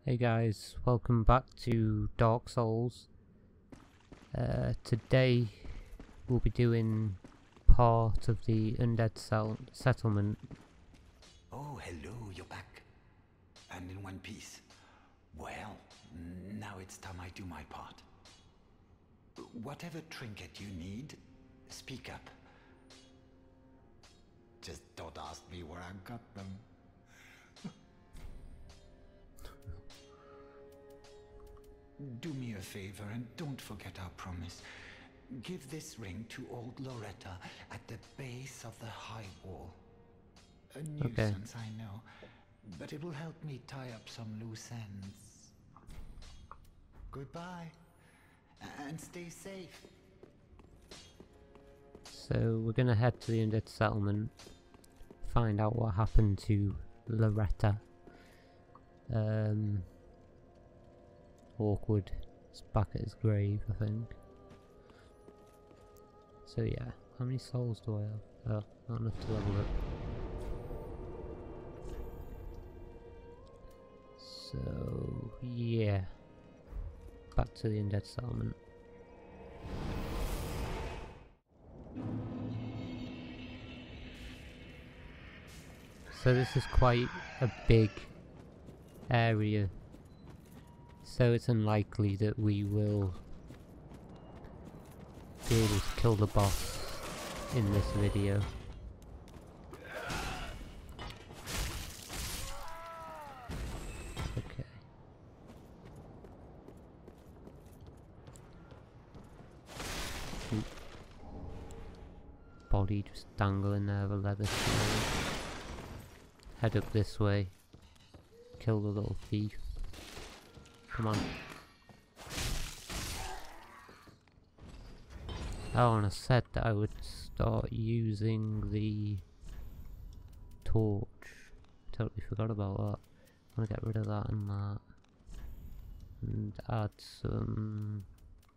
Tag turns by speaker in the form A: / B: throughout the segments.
A: Hey guys, welcome back to Dark Souls. Today we'll be doing part of the Undead Settlement.
B: Oh, hello, you're back. And in one piece. Well, now it's time I do my part. Whatever trinket you need, speak up. Just don't ask me where I got them. Do me a favor and don't forget our promise. Give this ring to old Loretta at the base of the high wall. A nuisance, I know, but it will help me tie up some loose ends. Goodbye, and stay safe.
A: So we're gonna head to the Undead Settlement, find out what happened to Loretta. Awkward. It's back at his grave, I think. So yeah, how many souls do I have? Oh, not enough to level up. So yeah, back to the Undead Settlement. So this is quite a big area, so it's unlikely that we will be able to kill the boss in this video. Okay. Oop. Body just dangling there, the leather shield. Head up this way. Kill the little thief. Come on. Oh, and I said that I would start using the torch. Totally forgot about that. I'm gonna get rid of that and that. And add some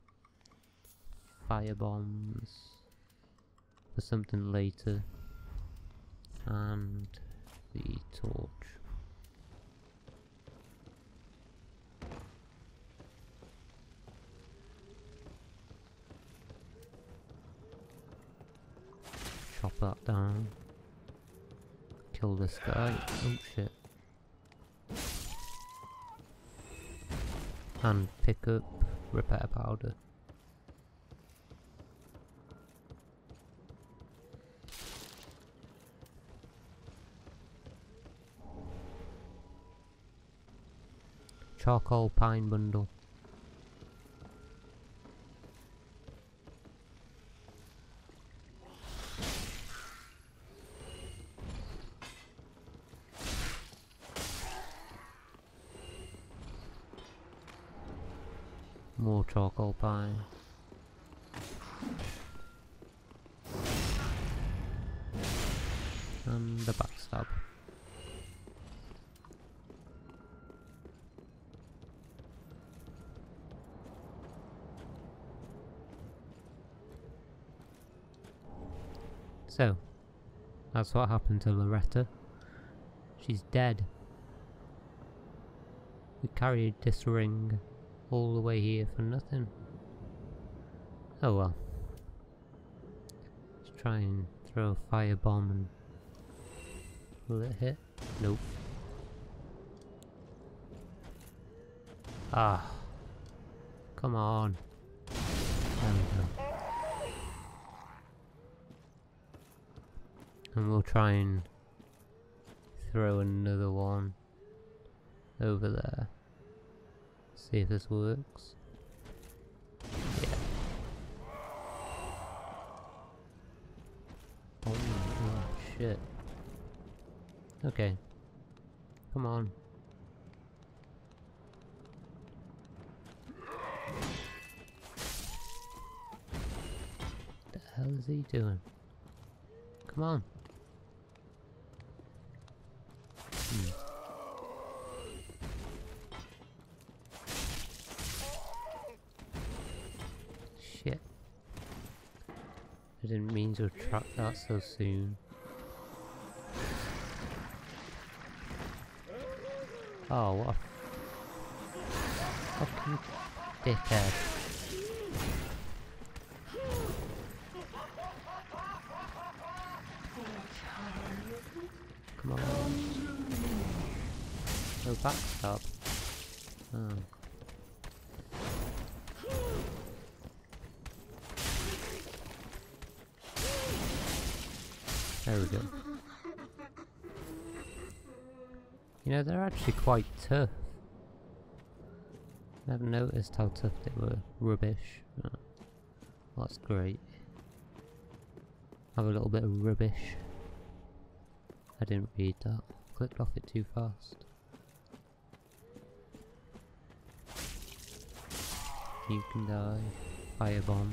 A: fire bombs for something later. And the torch. Chop that down. Kill this guy. Oh shit. And pick up repair powder. Charcoal pine bundle. More charcoal pine. And the backstab. So, that's what happened to Loretta. She's dead. We carried this ring all the way here for nothing. Oh well. Let's try and throw a firebomb and will it hit? Nope. Ah. Come on. There we go. And we'll try and throw another one over there. See if this works. Yeah. Oh shit. Okay. Come on. What the hell is he doing? Come on. Shit. I didn't mean to attract that so soon. Oh, what a Fucking dickhead. Come on. No backstab. Oh. There we go. You know, they're actually quite tough. Never noticed how tough they were. Rubbish. Oh. Well, that's great. Have a little bit of rubbish. I didn't read that. Clicked off it too fast. You can die. Firebomb.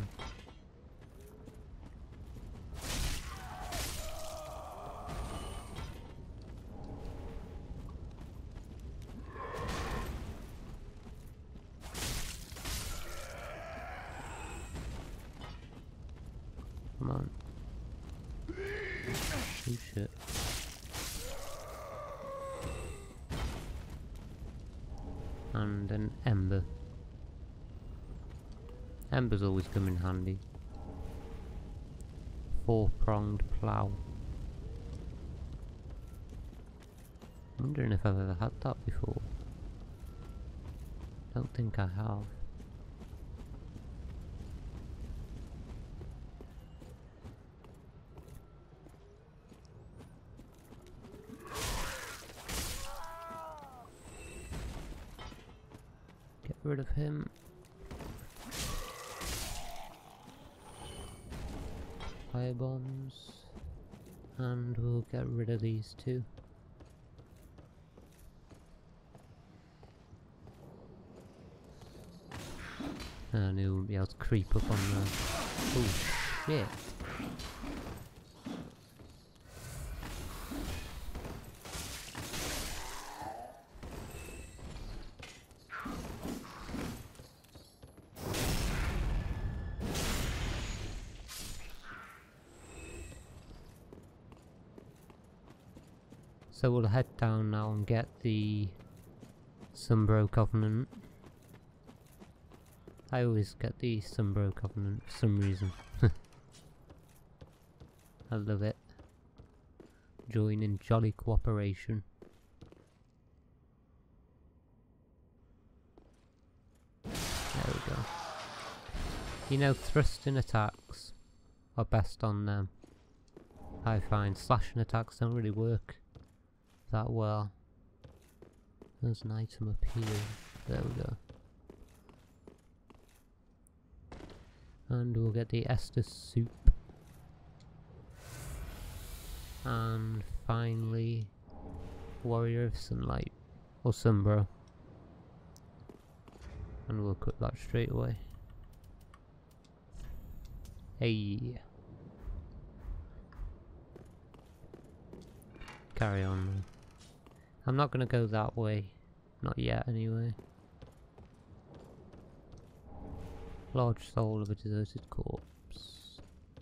A: Come on. Oh shit. And an ember. Embers always come in handy. 4-pronged plough. I'm wondering if I've ever had that before. Don't think I have. Get rid of him. Fire bombs. And we'll get rid of these two. I knew we wouldn't be able to creep up on the... Oh shit! So we'll head down now and get the Sunbro Covenant. I always get the Sunbro Covenant for some reason. I love it. Join in jolly cooperation. There we go. You know, thrusting attacks are best on them. I find slashing attacks don't really work that well. There's an item up here. There we go. And we'll get the Estus soup. And finally, Warrior of Sunlight. Or Sunbro. And we'll cook that straight away. Hey. Carry on then. I'm not gonna go that way. Not yet anyway. Large soul of a deserted corpse.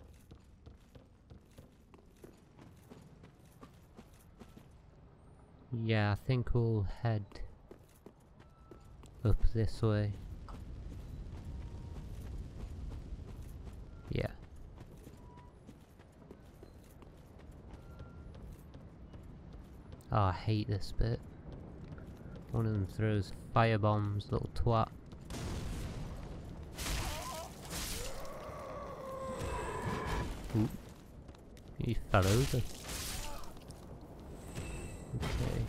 A: Yeah, I think we'll head up this way. Yeah. Oh, I hate this bit. One of them throws fire bombs, little twat. Ooh. He fell over. Okay.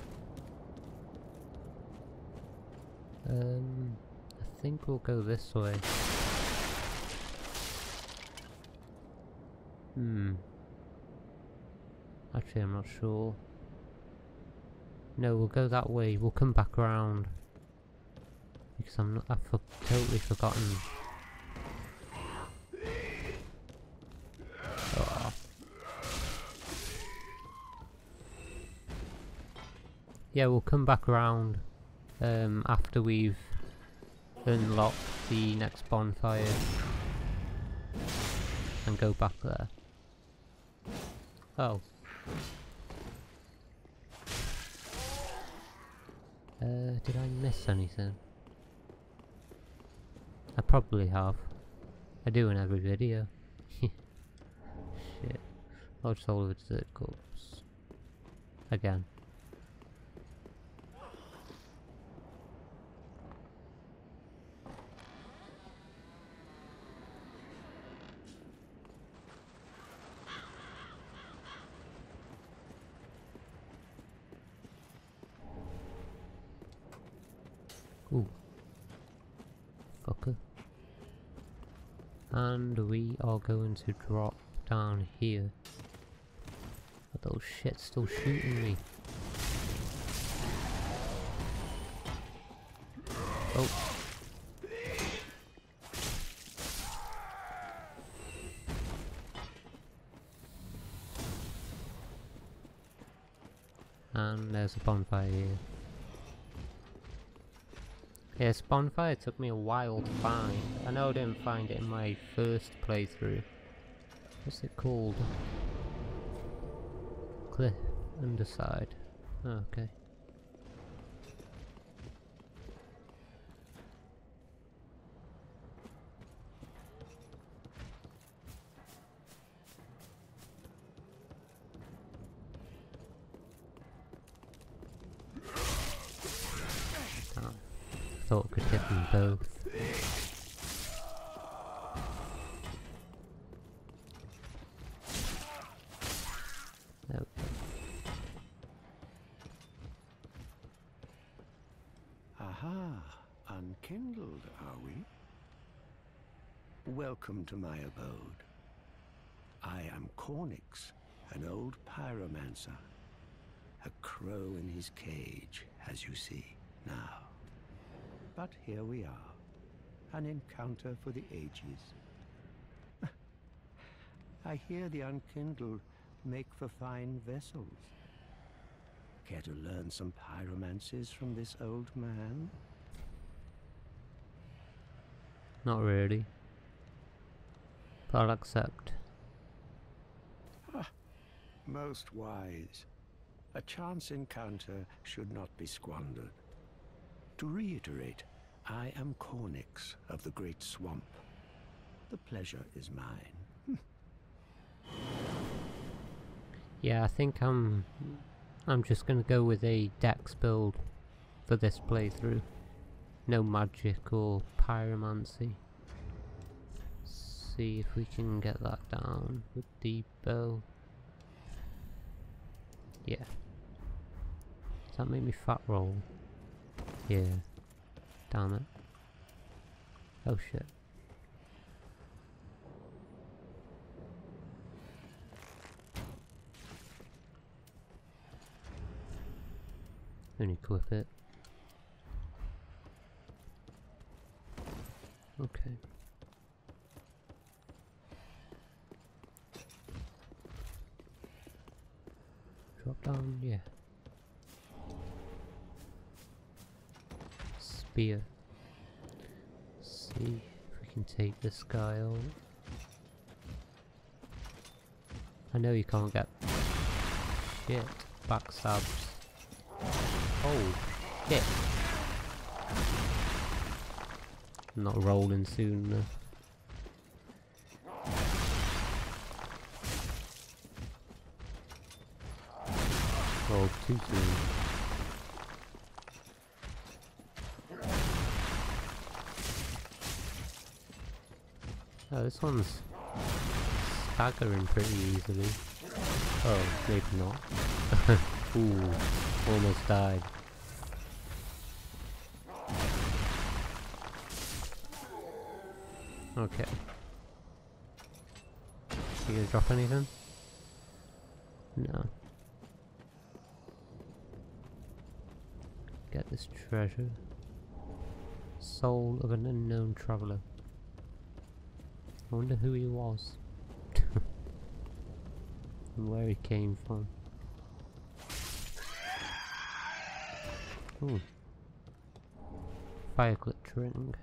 A: I think we'll go this way. Actually, I'm not sure. No, we'll go that way. We'll come back around because I've totally forgotten. Oh. Yeah, we'll come back around after we've unlocked the next bonfire and go back there. Oh. Did I miss anything? I probably have. I do in every video. Shit. Large soul of desert cups. Again. Ooh. Fucker. And we are going to drop down here. Are those shits still shooting me? Oh. And there's a bonfire here. Yeah, this bonfire took me a while to find. I know I didn't find it in my first playthrough. What's it called? Cliff underside. Oh, okay. Thought I could hit them both. Okay.
C: Aha, unkindled, are we? Welcome to my abode. I am Cornyx, an old pyromancer. A crow in his cage, as you see now. But here we are, an encounter for the ages. I hear the unkindled make for fine vessels. Care to learn some pyromancies from this old man?
A: Not really. But I'll accept.
C: Most wise. A chance encounter should not be squandered. To reiterate, I am Cornyx of the Great Swamp. The pleasure is mine.
A: Yeah, I think I'm just gonna go with a dex build for this playthrough. No magic or pyromancy. See if we can get that down with the bow. Yeah. Does that make me fat roll? Yeah. Damn it. Oh shit. Only clip it. Okay. Drop down, yeah. Spear. See if we can take this guy out. I know you can't get shit backstabs. Oh shit. I'm not rolling soon enough. Rolled too soon. Oh, this one's staggering pretty easily. Oh, maybe not. Ooh, almost died. Okay. You gonna drop anything? No. Get this treasure. Soul of an unknown traveller. I wonder who he was. And where he came from. Ooh. Fire glittering.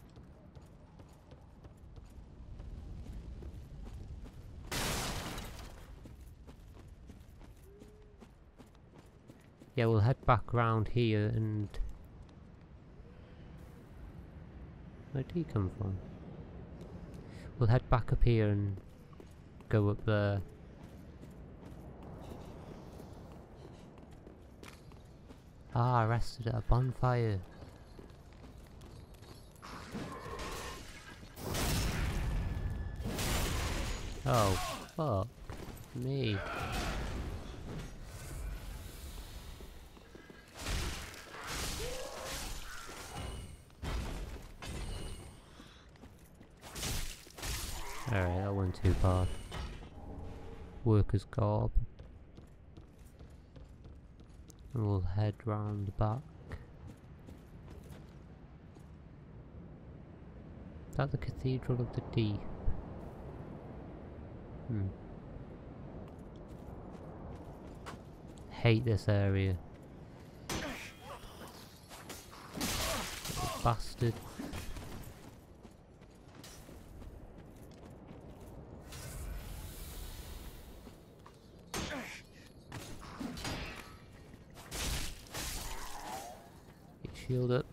A: Yeah, we'll head back round here and Where'd he come from? We'll head back up here and go up there. Ah, I rested at a bonfire. Oh, fuck me. Alright, that went too bad. Workers garb. And we'll head round the back. Is that the Cathedral of the Deep? Hate this area. Little bastard. Get shield up.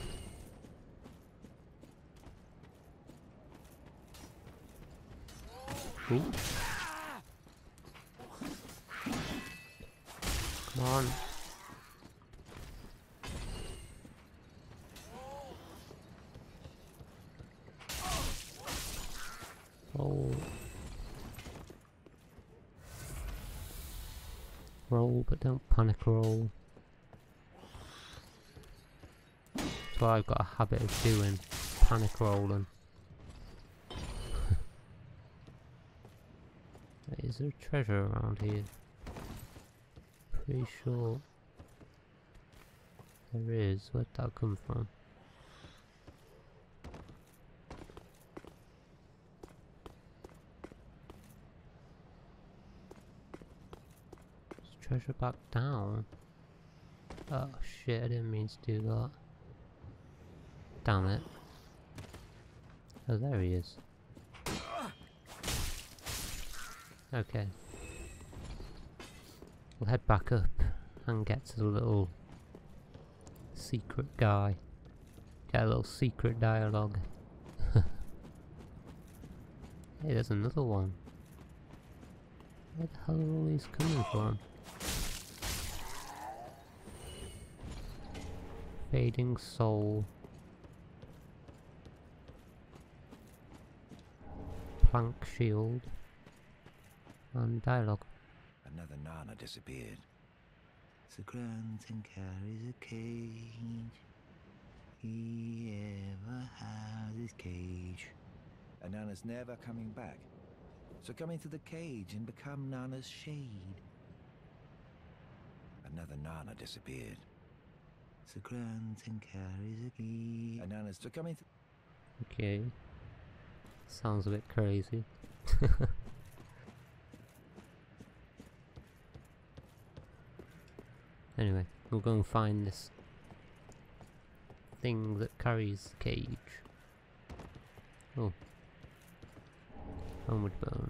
A: Ooh. Come on. Roll. Roll, but don't panic roll. That's what I've got a habit of doing. Panic rolling. Is there treasure around here? Pretty sure there is. Where'd that come from? Is treasure back down? Oh shit, I didn't mean to do that. Damn it. Oh, there he is. Okay. We'll head back up and get to the little secret guy. Get a little secret dialogue. Hey, there's another one. Where the hell are all these coming from? Fading soul. Plank shield. And dialogue.
C: Another Nana disappeared. The Granton carries a cage. He ever has his cage. And Nana's never coming back. So come into the cage and become Nana's shade. Another Nana disappeared. The Granton carries a key. And Nana's to come into.
A: Okay. Sounds a bit crazy. Anyway, we'll go and find this thing that carries the cage. Oh. Homeward bone.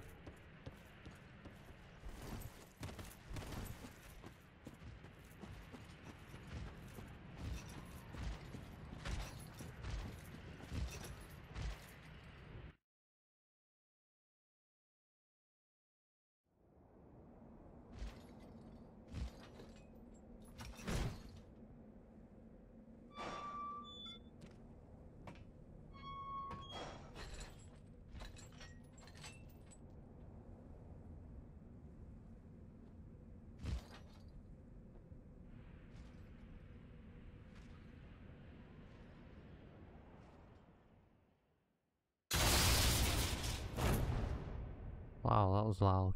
A: Wow, that was loud.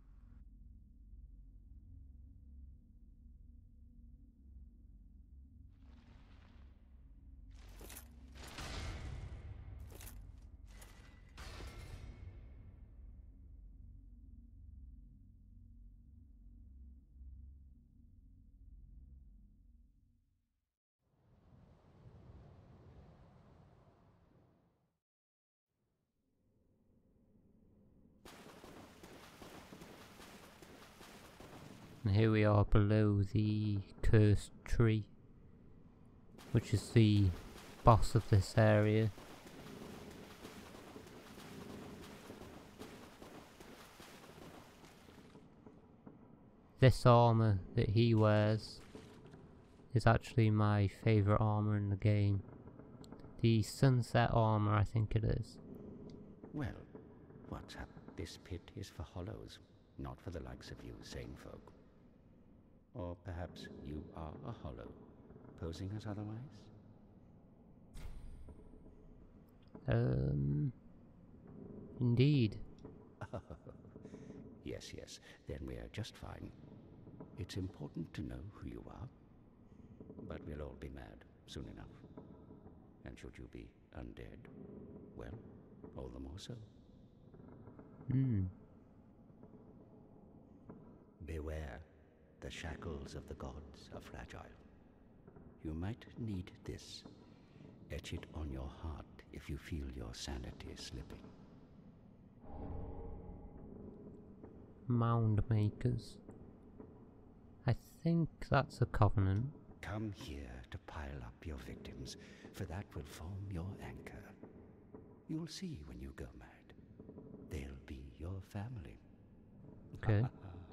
A: And here we are below the cursed tree, which is the boss of this area. this armor that he wears is actually my favourite armor in the game. The sunset armor, I think it is.
D: Well, what's up? This pit is for hollows, not for the likes of you sane folk. Or perhaps you are a hollow, posing as otherwise?
A: Indeed.
D: Yes, yes, then we are just fine. It's important to know who you are, but we'll all be mad soon enough. And should you be undead, well, all the more so. Beware, the shackles of the gods are fragile. You might need this. Etch it on your heart if you feel your sanity slipping.
A: Mound makers. I think that's a covenant.
D: Come here to pile up your victims, for that will form your anchor. You'll see when you go mad. They'll be your family.
A: Okay.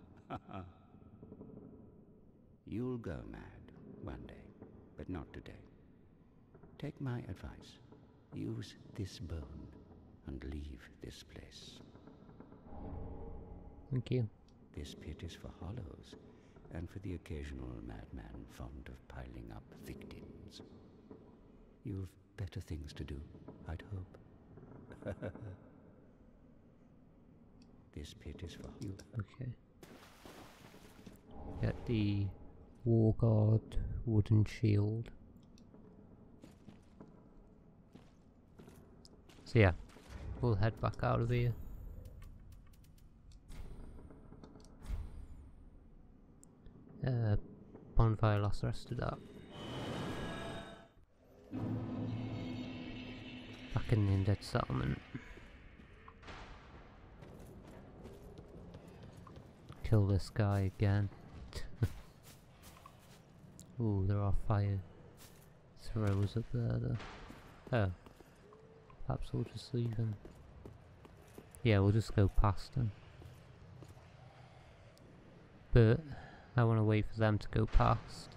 D: You'll go mad one day, but not today. Take my advice. Use this bone and leave this place.
A: Thank you.
D: This pit is for hollows, and for the occasional madman fond of piling up victims. You've better things to do, I'd hope. This pit is for you.
A: Okay. Get the War Guard wooden shield. So yeah, we'll head back out of here. Bonfire lost the rest of that. Back in the Undead Settlement. Kill this guy again. Ooh, there are fire throws up there though. Oh. Perhaps we'll just leave him. Yeah, we'll just go past him. But I want to wait for them to go past.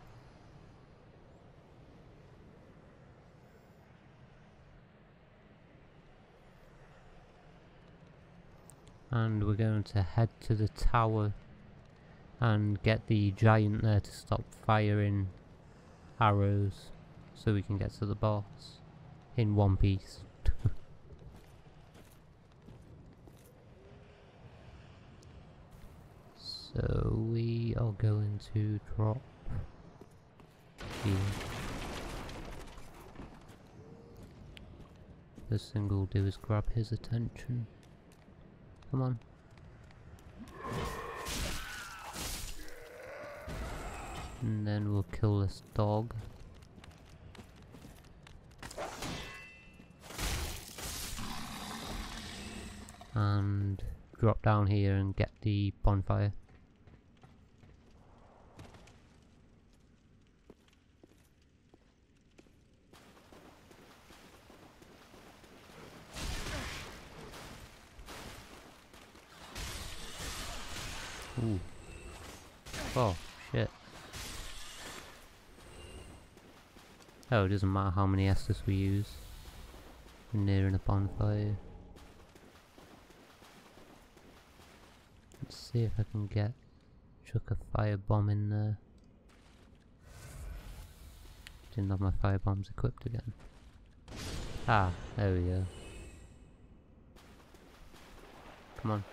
A: And we're going to head to the tower and get the giant there to stop firing arrows so we can get to the boss in one piece. So we are going to drop here. First thing we'll do is grab his attention. Come on. And then we'll kill this dog. And drop down here and get the bonfire. Ooh. Oh, shit. Oh, it doesn't matter how many Estus we use. We're nearing a bonfire. Let's see if I can chuck a fire bomb in there. Didn't have my fire bombs equipped again. Ah, there we go. Come on.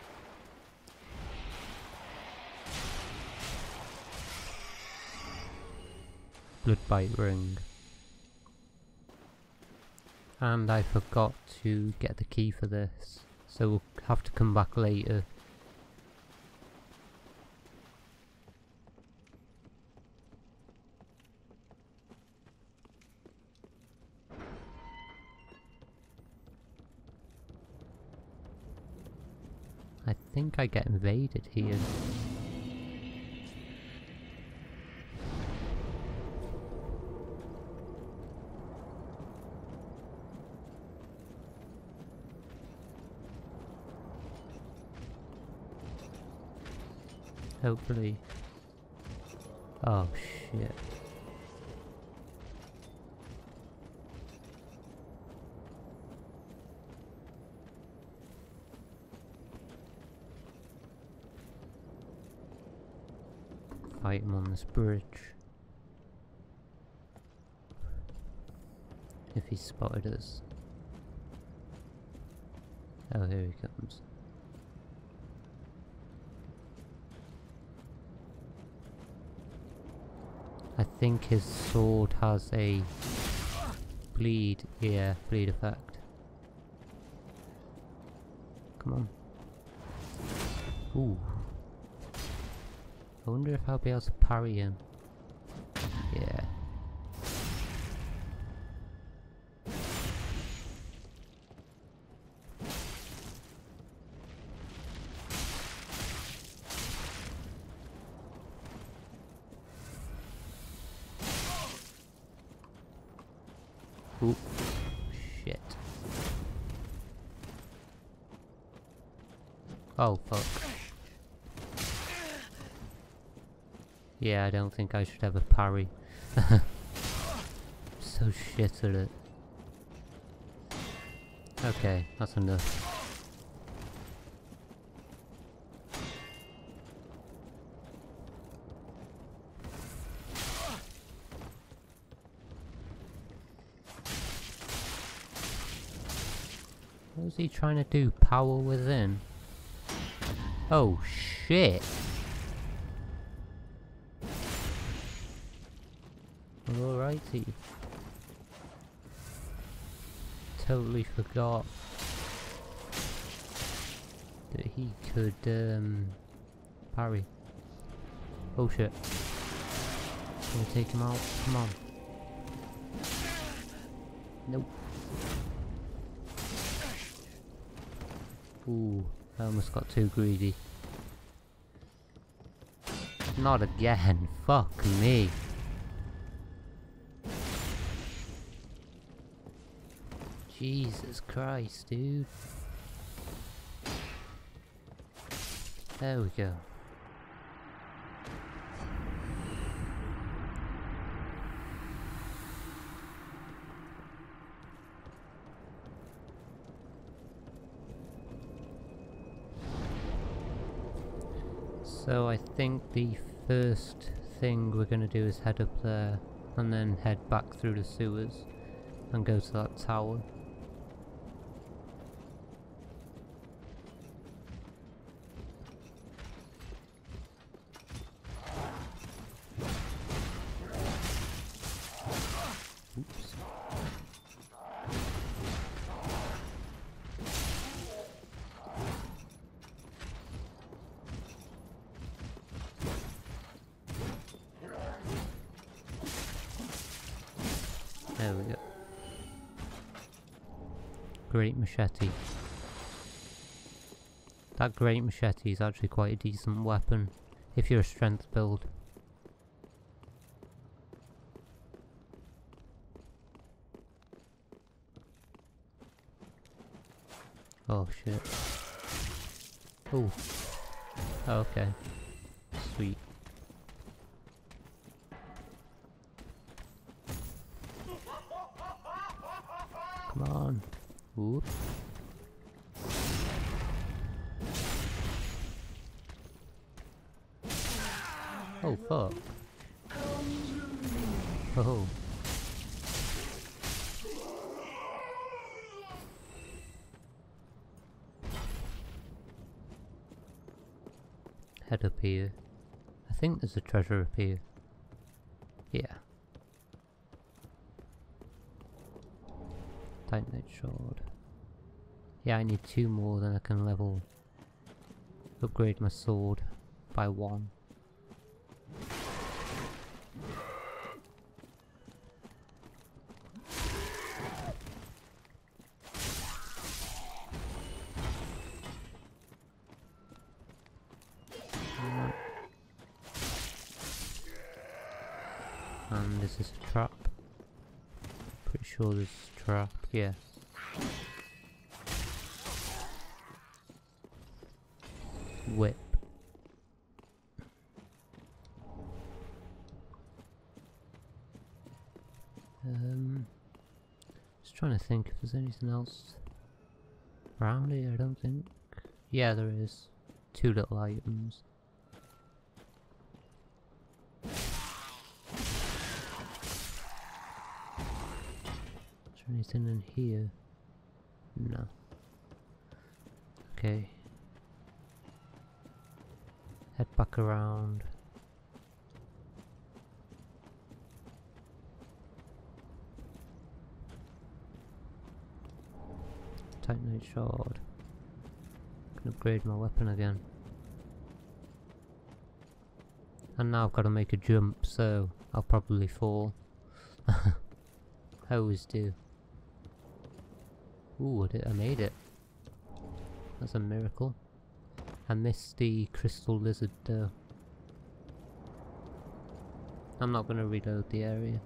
A: Bloodbite ring. And I forgot to get the key for this, so we'll have to come back later. I think I get invaded here. Hopefully Oh shit. Fight him on this bridge. If he spotted us. Oh, here he comes. I think his sword has a bleed effect. Come on. Ooh. I wonder if I'll be able to parry him. Yeah. Ooh. Shit. Oh, fuck. Yeah, I don't think I should have a parry. So shit at it. Okay, that's enough. What was he trying to do? Power within? Oh shit! Alrighty. Totally forgot that he could parry. Oh shit. Can we take him out? Come on. Nope. Ooh, I almost got too greedy. Not again. Fuck me. Jesus Christ, dude. There we go. So I think the first thing we're gonna do is head up there and then head back through the sewers and go to that tower. Oops. There we go. Great machete. That great machete is actually quite a decent weapon if you're a strength build. Oh shit. Oh. Okay. Sweet. Come on. Ooh. Oh fuck. Oh. Head up here. I think there's a treasure up here. Yeah. Titanite sword. Yeah, I need 2 more, then I can upgrade my sword by 1. And this is a trap. Pretty sure this is a trap, yeah. Whip. Just trying to think if there's anything else around here. I don't think. Yeah, there is. 2 little items. Is there anything in here? No. Okay. Head back around. Titanite shard. Can upgrade my weapon again. And now I've got to make a jump, so I'll probably fall. I always do. Ooh, I made it. That's a miracle. I missed the crystal lizard though. I'm not going to reload the area.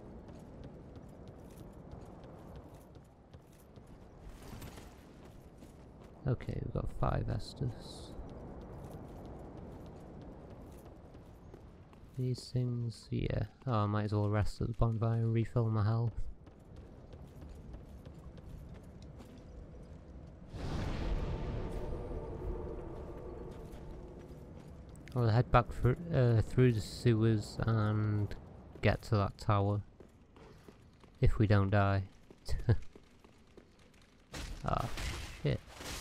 A: Okay, we've got 5 Estus. These things, yeah. Oh, I might as well rest at the bonfire and refill my health. I'll head back through the sewers and get to that tower. If we don't die. Ah, shit.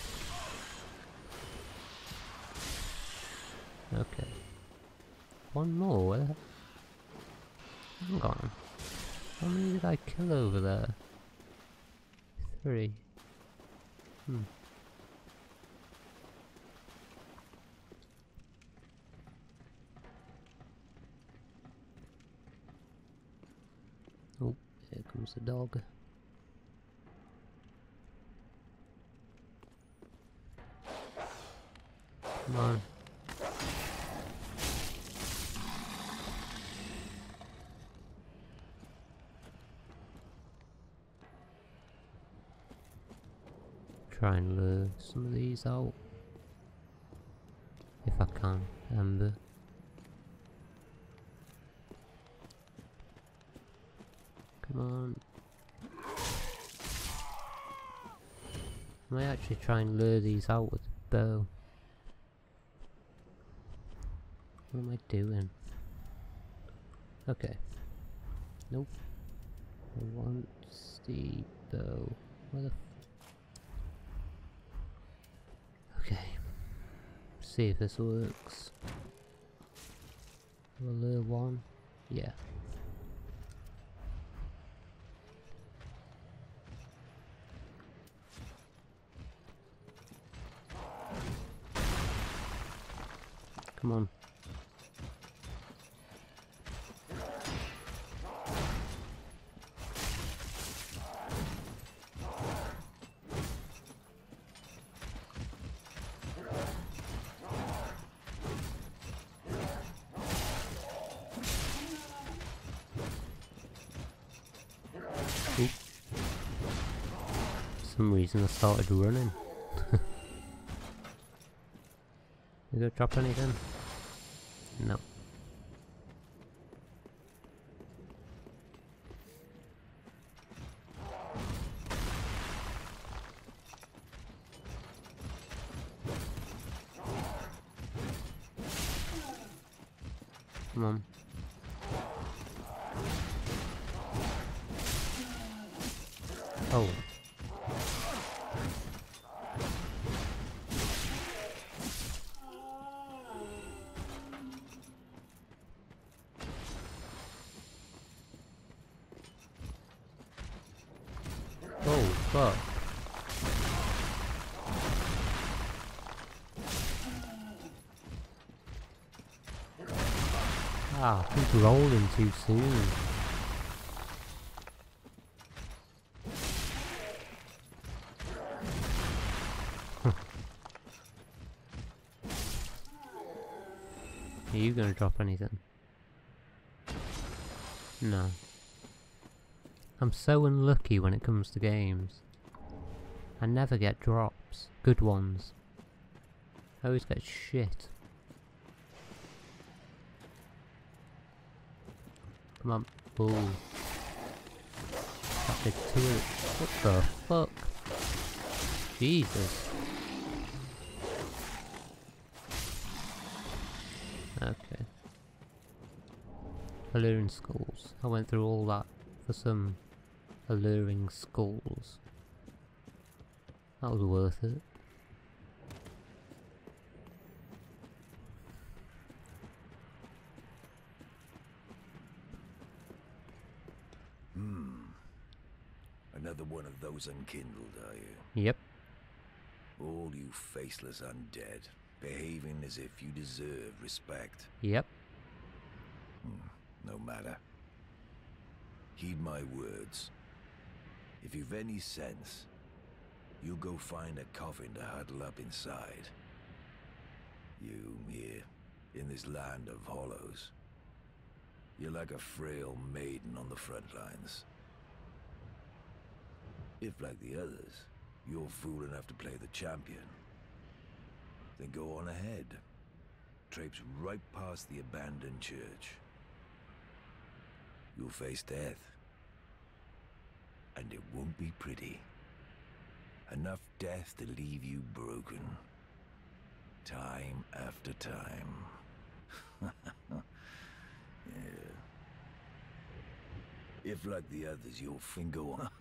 A: Okay. One more, where the heck? Hang on. How many did I kill over there? 3. Oh, here comes the dog. Come on. Try and lure some of these out. If I can, Ember. Come on. I might actually try and lure these out with the bow. What am I doing? Okay. Nope. I want the bow. Where the okay. See if this works. Will lure 1? Yeah. Come on. Oop. For some reason I started running. You gonna drop anything? No. Come on. Oh. Oh, fuck. Ah, he's rolling too soon. Are you gonna drop anything? No. I'm so unlucky when it comes to games. I never get drops. Good ones. I always get shit. Come on. Ooh. take 2 of it. What the fuck? Jesus. Okay. Alluring skulls. I went through all that for some alluring skulls. That was worth it.
E: Another one of those unkindled, are you?
A: Yep.
E: All you faceless undead, behaving as if you deserve respect.
A: Yep.
E: No matter. Heed my words. If you've any sense, you'll go find a coffin to huddle up inside. You, here, in this land of hollows, you're like a frail maiden on the front lines. If, like the others, you're fool enough to play the champion, then go on ahead. Traipse right past the abandoned church. You'll face death. And it won't be pretty. Enough death to leave you broken. Time after time. Yeah. If, like the others, you'll go on.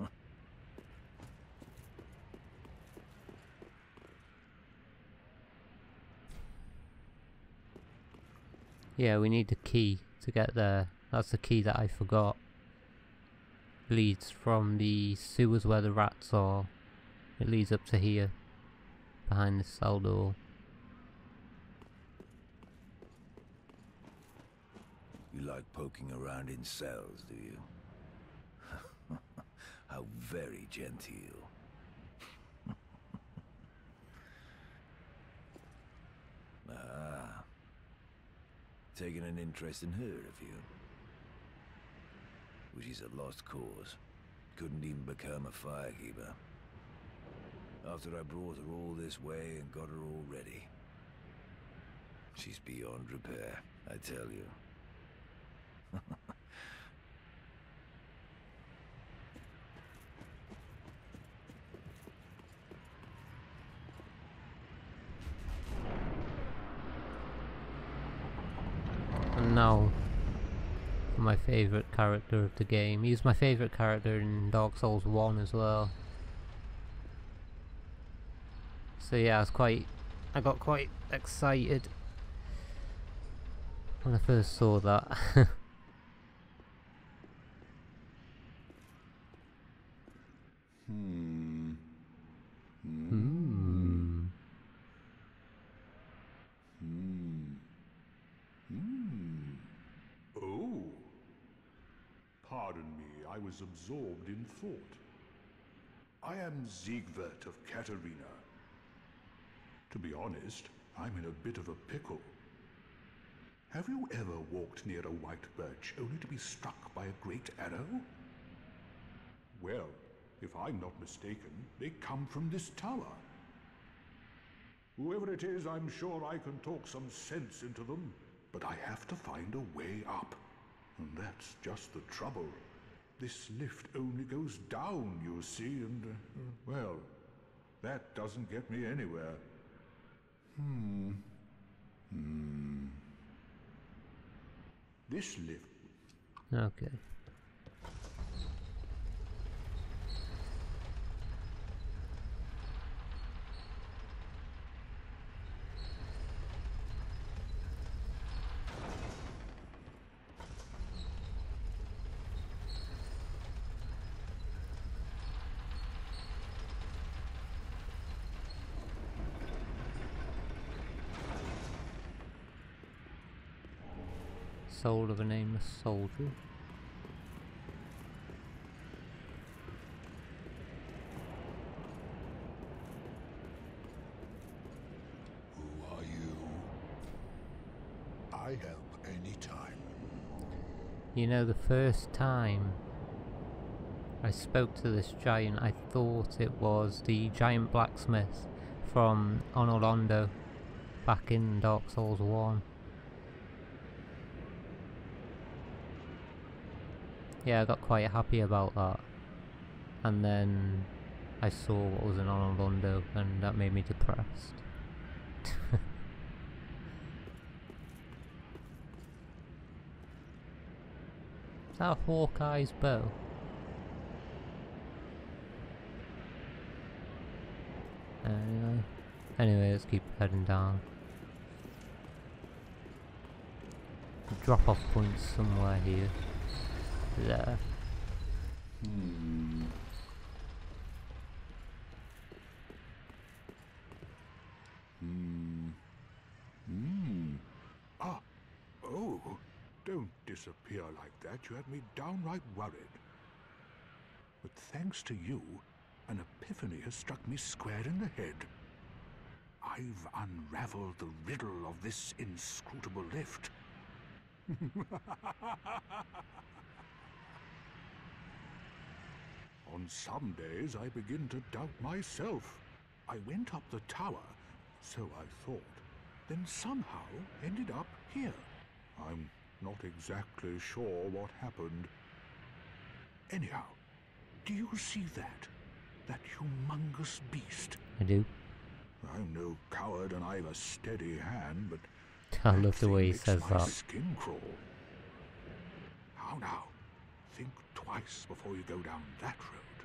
A: Yeah, we need the key to get there. That's the key that I forgot. Leads from the sewers where the rats are. It leads up to here. Behind the cell door.
E: You like poking around in cells, do you? How very genteel. Ah. Taken an interest in her, have you? Well, she's a lost cause. Couldn't even become a firekeeper. After I brought her all this way and got her all ready. She's beyond repair, I tell you.
A: And now, for my favourite character of the game. He's my favourite character in Dark Souls 1 as well. So yeah, I got quite excited when I first saw that.
F: Oh. Pardon me, I was absorbed in thought. I am Siegwart of Katarina. To be honest, I'm in a bit of a pickle. Have you ever walked near a white birch only to be struck by a great arrow? Well, if I'm not mistaken, they come from this tower. Whoever it is, I'm sure I can talk some sense into them, but I have to find a way up. And that's just the trouble. This lift only goes down, you see, and, well, that doesn't get me anywhere. This lift...
A: Okay. Soul of a nameless soldier.
F: Who are you? I help any time.
A: You know, the first time I spoke to this giant, I thought it was the giant blacksmith from Onolondo back in Dark Souls 1. Yeah, I got quite happy about that. and then I saw what was in Orlando, and that made me depressed. Is that Hawkeye's bow? Anyway, let's keep heading down. Drop off points somewhere here. There.
F: Ah, oh, don't disappear like that. You had me downright worried. But thanks to you, an epiphany has struck me square in the head. I've unraveled the riddle of this inscrutable lift. On some days I begin to doubt myself. I went up the tower, so I thought, then somehow ended up here. I'm not exactly sure what happened. Anyhow, do you see that? That humongous beast?
A: I do.
F: I'm no coward and I've a steady hand, but
A: I love the way he
F: makes
A: says
F: my
A: that.
F: skin crawl. How now? Think twice before you go down that road.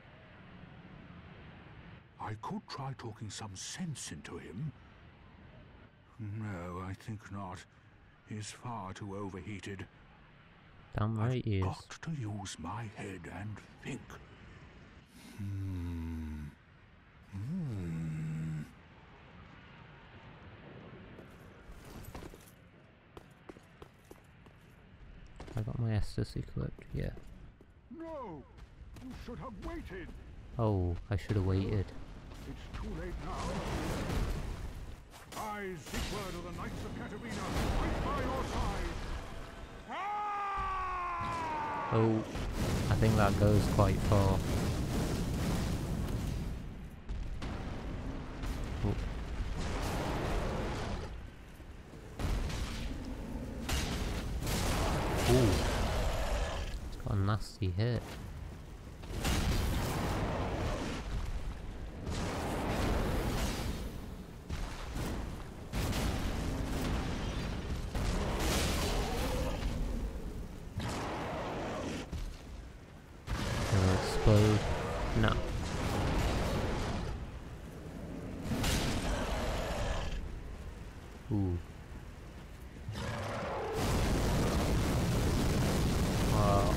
F: I could try talking some sense into him. No, I think not. He's far too overheated.
A: Damn right he is.
F: I've got to use my head and think.
A: I got my ecstasy equipped, yeah.
F: No! You should have waited!
A: Oh, I should have waited.
F: It's too late now. I, Siegward of the Knights of Katarina, fight by your side! Ah!
A: Oh, I think that goes quite far. Oh. Ooh, it's got a nasty hit. It'll explode. No. Ooh. Wow.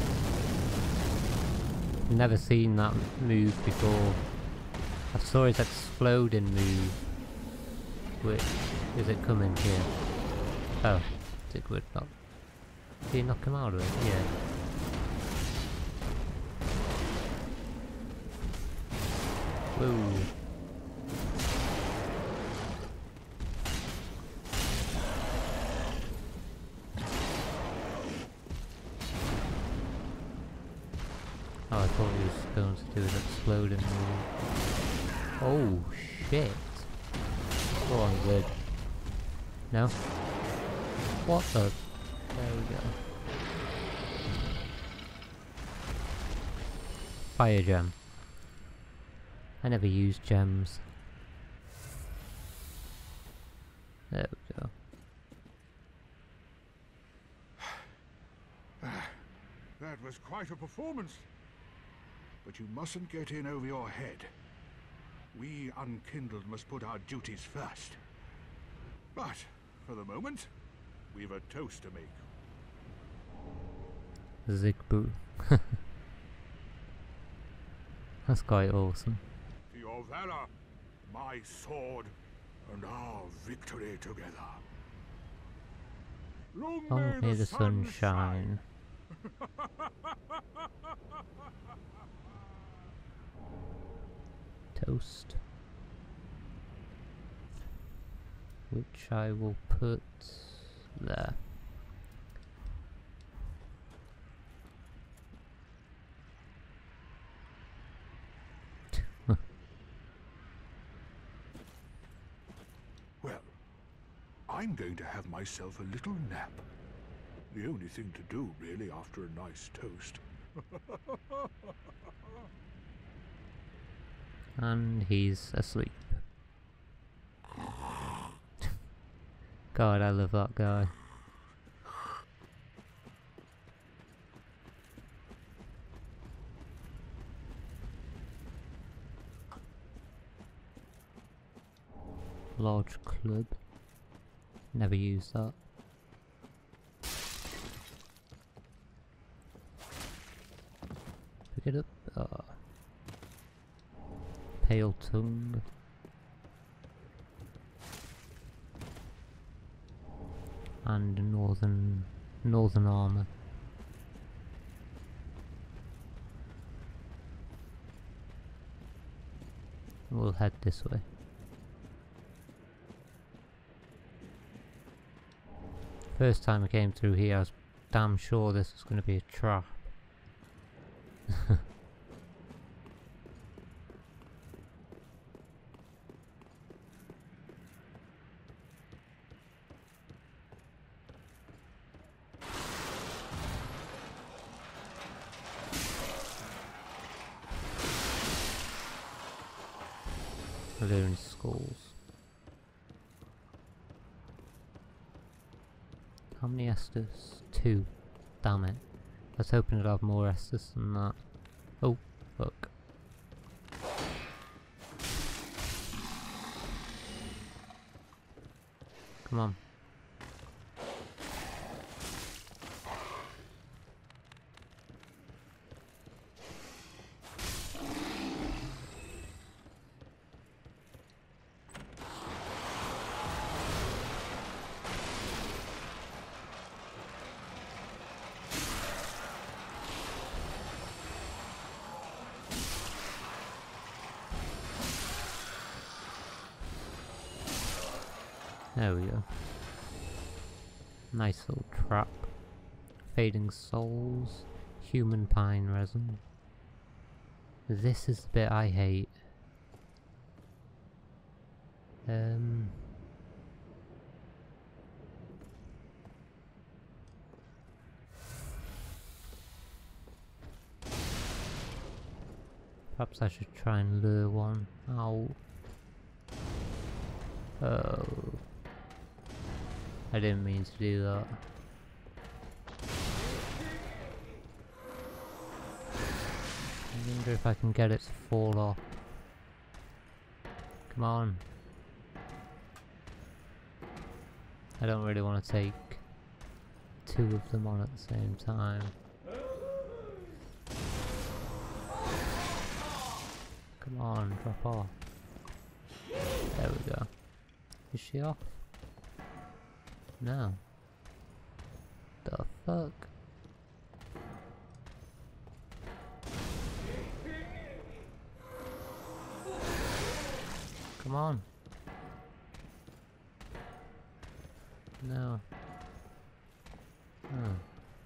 A: Never seen that move before. I saw his exploding move. Which is it coming here? Oh, Sigurd knock. Did he knock him out of it? Yeah. Whoa. Oh, I thought he was going to do his exploding move. Oh, shit. Go on, good. No? What the? There we go. Fire gem. I never used gems. There we go.
F: That was quite a performance. But you mustn't get in over your head. We unkindled must put our duties first. But, for the moment, we've a toast to make.
A: Zigboo. That's quite awesome.
F: To your valor, my sword, and our victory together.
A: Long may the sun shine. Toast. Which I will put there.
F: Well, I'm going to have myself a little nap. The only thing to do, really, after a nice toast.
A: And he's asleep. God, I love that guy. Large club. Never used that. Pick it up. Pale tongue. And northern armor. We'll head this way. First time I came through here, I was damn sure this was going to be a trap. Learn skulls. How many Estus? 2. Damn it. I was hoping to have more Estus than that. Oh, fuck. Come on. There we go. Nice little trap. Fading souls. Human pine resin. This is the bit I hate. Perhaps I should try and lure one out. Oh. I didn't mean to do that. I wonder if I can get it to fall off. Come on. I don't really want to take 2 of them on at the same time. Come on, drop off. There we go. Is she off? No. The fuck? Come on. No. Oh.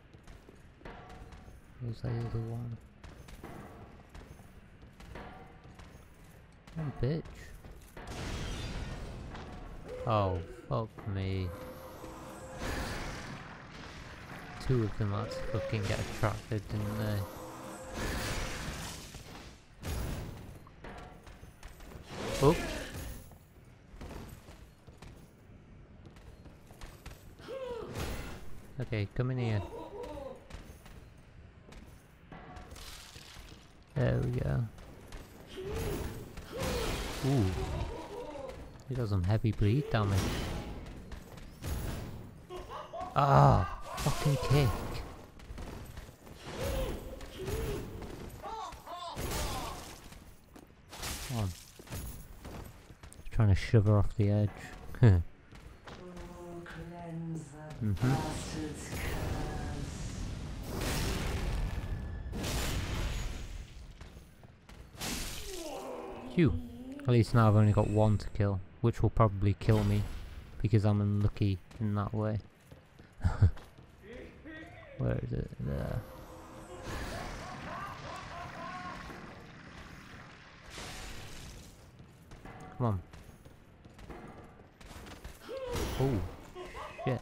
A: Where's the other one? Come on, bitch. Oh, fuck me. 2 of them had to fucking get attracted, didn't they? Oh! Okay, come in here. There we go. Ooh. He got some heavy bleed damage. Ah! Fucking kick. Come on. Trying to shove her off the edge. Phew. At least now I've only got 1 to kill, which will probably kill me because I'm unlucky in that way. Where is it? There. Come on. Oh, shit.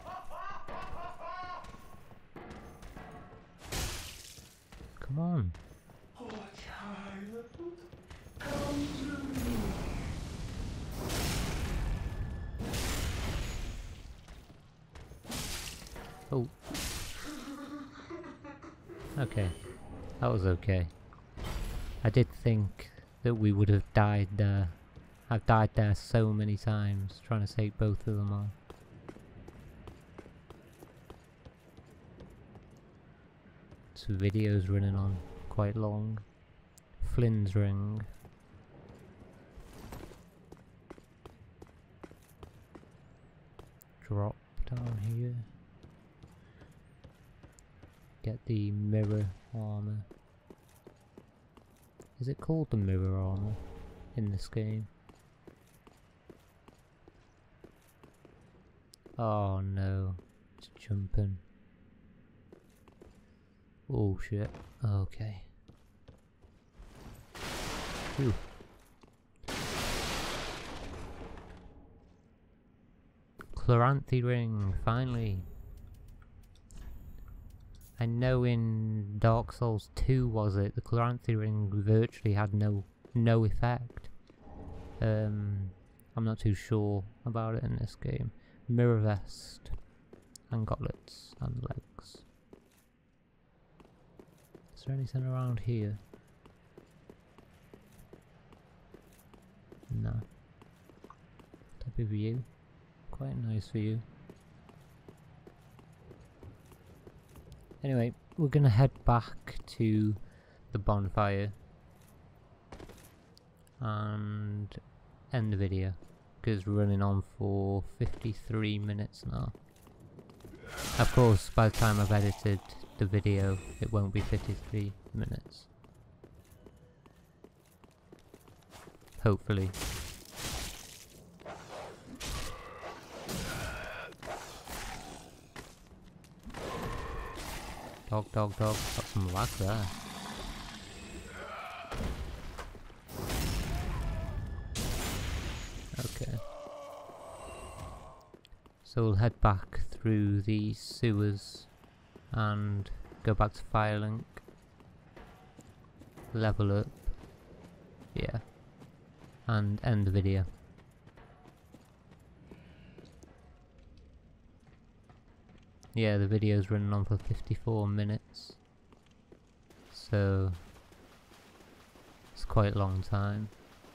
A: Come on. Oh. Okay. That was okay. I did think that we would have died there. I've died there so many times trying to take both of them on. This video's running on quite long. Flynn's ring. Drop down here. Get the mirror armor. Is it called the mirror armor in this game? Oh no, it's jumping. Oh shit, okay. Phew. Chloranthy ring, finally. I know in Dark Souls 2 was it, the Chloranthy ring virtually had no effect. I'm not too sure about it in this game. Mirror vest and gauntlets and legs. Is there anything around here? No. Type of view. Quite a nice view. Anyway, we're gonna head back to the bonfire and end the video because we're running on for 53 minutes now. Of course, by the time I've edited the video, it won't be 53 minutes. Hopefully. Dog, dog, dog. Got some luck there. Okay. So we'll head back through the sewers and go back to Firelink. Level up. Yeah. And end the video. Yeah, the video's running on for 54 minutes. So it's quite a long time.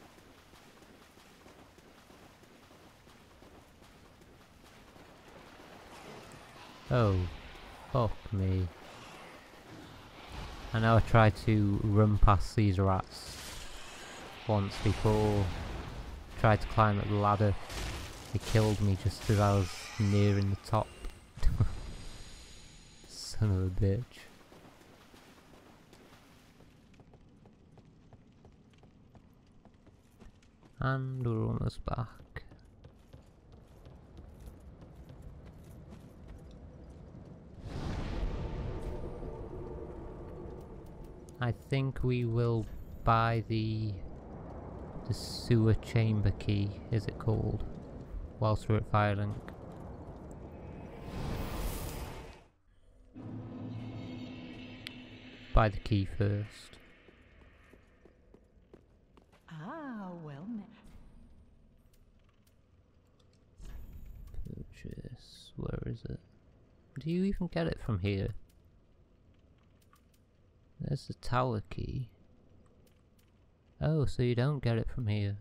A: Oh, fuck me. I know I tried to run past these rats once before. Tried to climb up the ladder. They killed me just as I was nearing the top. Son of a bitch. And we're almost back. I think we will buy the sewer chamber key, is it called, whilst we're at Firelink. Buy the key first.
G: Ah, well met.
A: Purchase. Where is it? Do you even get it from here? There's the tower key. Oh, so you don't get it from here.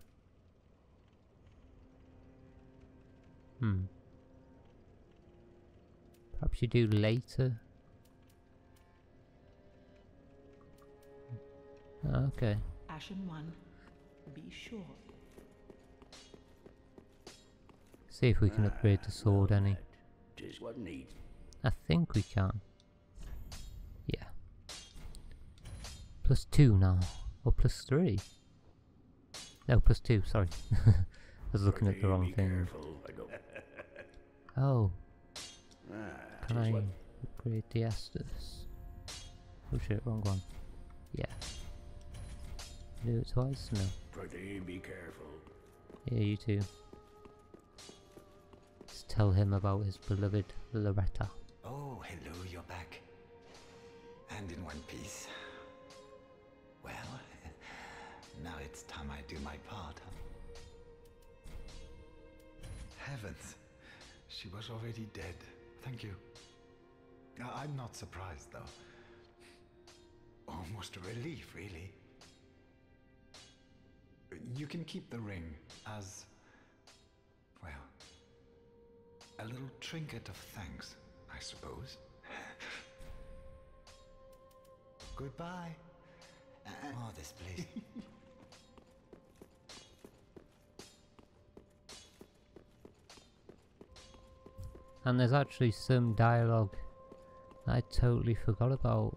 A: Perhaps you do later. Okay.
G: Ashen one, be sure.
A: See if we can upgrade the sword any.
C: Tis what needs.
A: I think we can. Yeah. +2 now. Or +3. No, +2, sorry. I was looking at the wrong thing. Oh. Can I upgrade the Estus? Oh shit, wrong one. Yeah. Do it twice? No.
C: Pretty be careful.
A: Yeah, you too. Let's tell him about his beloved Loretta.
B: Oh, hello, you're back. And in one piece. Well, now it it's time I do my part, huh? Heavens, she was already dead. Thank you. I'm not surprised, though. Almost a relief, really. You can keep the ring as, well, a little trinket of thanks, I suppose. Goodbye. Oh, this place.
A: And there's actually some dialogue I totally forgot about.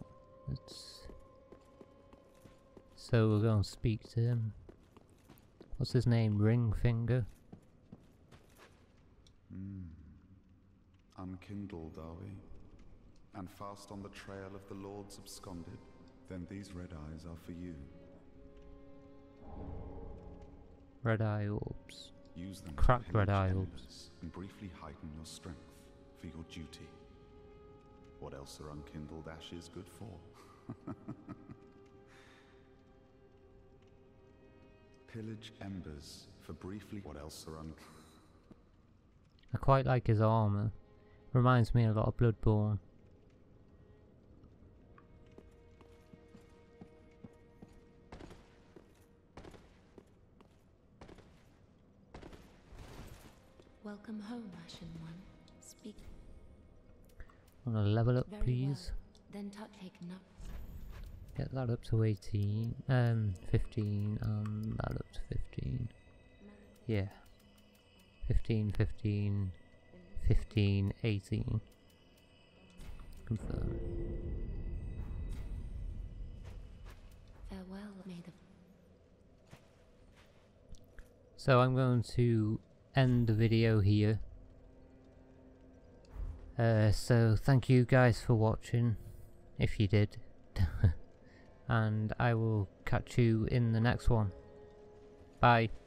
A: So we're going to speak to him. What's his name? Ringfinger?
H: Unkindled, are we? And fast on the trail of the Lords absconded? Then these red eyes are for you.
A: Red eye orbs.
H: Use them
A: Cracked
H: to
A: red eye
H: pillage
A: orbs.
H: embers and briefly heighten your strength for your duty. What else are unkindled ashes good for? Pillage embers for briefly. What else are
A: I quite like his armour. Reminds me a lot of Bloodborne.
I: Welcome home, Ashen One. Speak.
A: Want to level up,
I: Very
A: please?
I: well. Then taken up.
A: Get that up to 18, 15, and that up to 15. Yeah. 15, 15, 15, 18. Confirm.
I: Farewell, may the...
A: So I'm going to end the video here. So thank you guys for watching, if you did. And I will catch you in the next one. Bye.